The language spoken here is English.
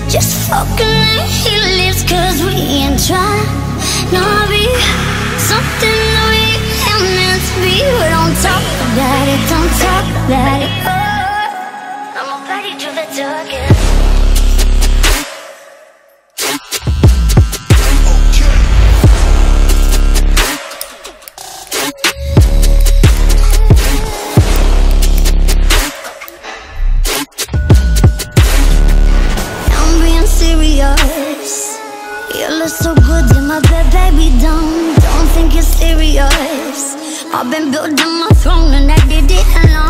Just fucking let he lives, cause we ain't trying to be something that we ain't meant to be. But don't talk about it, don't talk about it. Oh, I'm ready to the talking. You look so good in my bed, baby, don't think you're serious. I've been building my throne and I did it alone.